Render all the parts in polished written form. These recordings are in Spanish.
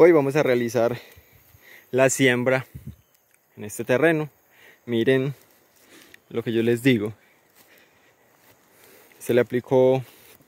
Hoy vamos a realizar la siembra en este terreno. Miren lo que yo les digo. Se le aplicó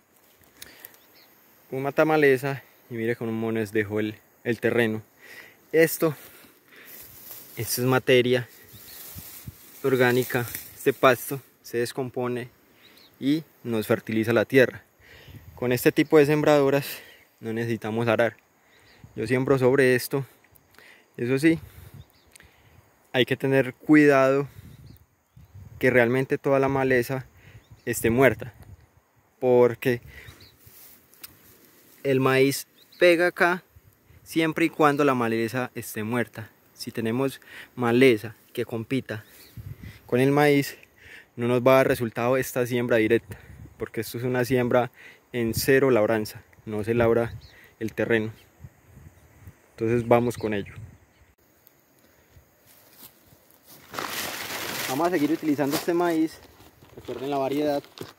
un matamaleza y mire con un mones dejó el terreno. Esto es materia orgánica. Este pasto se descompone y nos fertiliza la tierra. Con este tipo de sembradoras no necesitamos arar. Yo siembro sobre esto. Eso sí, hay que tener cuidado que realmente toda la maleza esté muerta, porque el maíz pega acá siempre y cuando la maleza esté muerta. Si tenemos maleza que compita con el maíz, no nos va a dar resultado esta siembra directa, porque esto es una siembra en cero labranza, no se labra el terreno. Entonces vamos con ello. Vamos a seguir utilizando este maíz. Recuerden la variedad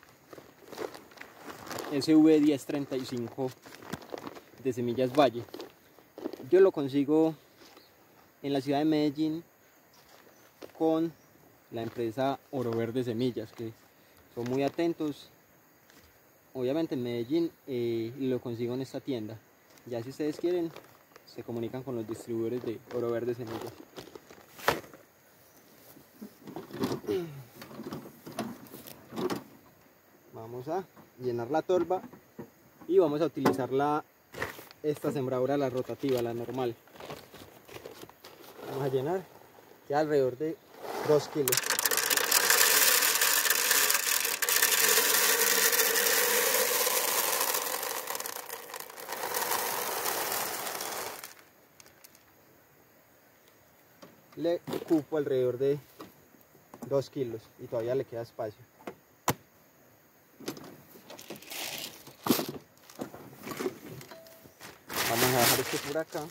SV1035 de Semillas Valle. Yo lo consigo en la ciudad de Medellín con la empresa Oro Verde Semillas, que son muy atentos. Obviamente en Medellín lo consigo en esta tienda. Ya si ustedes quieren, se comunican con los distribuidores de Oro Verde Semillas. Vamos a llenar la torba y vamos a utilizar esta sembradora, la rotativa, la normal. Vamos a llenar ya alrededor de 2 kilos. Le ocupo alrededor de 2 kilos y todavía le queda espacio. Vamos a dejar esto por acá.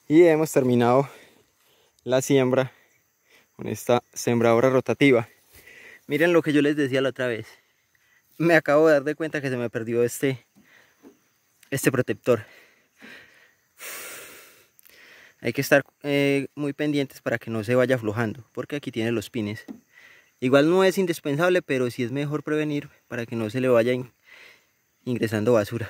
Y hemos terminado la siembra con esta sembradora rotativa. Miren lo que yo les decía la otra vez. Me acabo de dar de cuenta que se me perdió este protector. Hay que estar muy pendientes para que no se vaya aflojando, porque aquí tiene los pines. Igual no es indispensable, pero sí es mejor prevenir para que no se le vaya ingresando basura.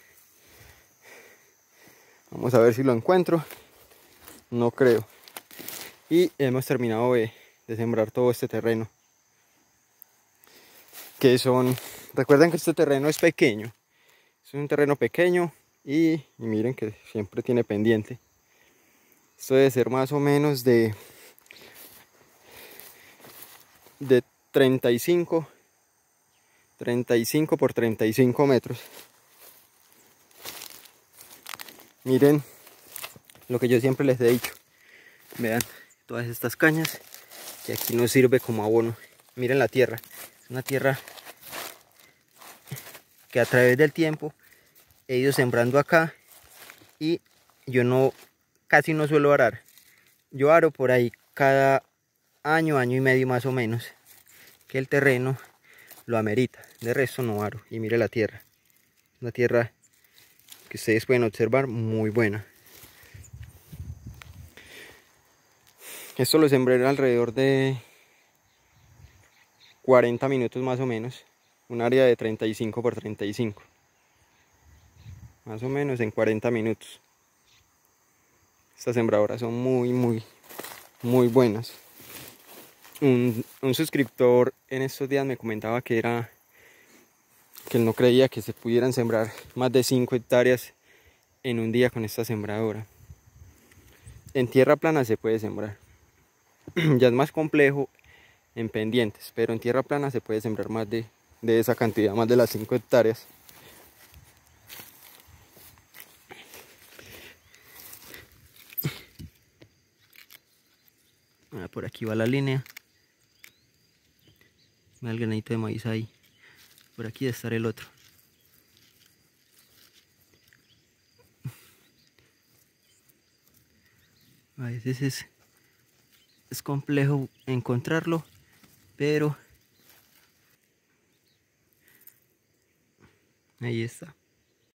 Vamos a ver si lo encuentro. No creo. Y hemos terminado de sembrar todo este terreno. Recuerden que este terreno es pequeño. Es un terreno pequeño y miren que siempre tiene pendiente. Esto debe ser más o menos de 35 por 35 metros. Miren lo que yo siempre les he dicho. Vean todas estas cañas que aquí nos sirve como abono. Miren la tierra. Es una tierra que a través del tiempo he ido sembrando acá y yo casi no suelo arar. Yo aro por ahí cada año y medio más o menos, que el terreno lo amerita. De resto no aro. Y mire la tierra. Una tierra que ustedes pueden observar muy buena. Esto lo sembré alrededor de 40 minutos más o menos. Un área de 35 por 35. Más o menos en 40 minutos. Estas sembradoras son muy buenas. Un suscriptor en estos días me comentaba que él no creía que se pudieran sembrar más de 5 hectáreas en un día con esta sembradora. En tierra plana se puede sembrar. Ya es más complejo en pendientes, pero en tierra plana se puede sembrar más de esa cantidad, más de las 5 hectáreas. Por aquí va la línea. Ve el granito de maíz ahí. Por aquí debe estar el otro. A veces es complejo encontrarlo, pero ahí está.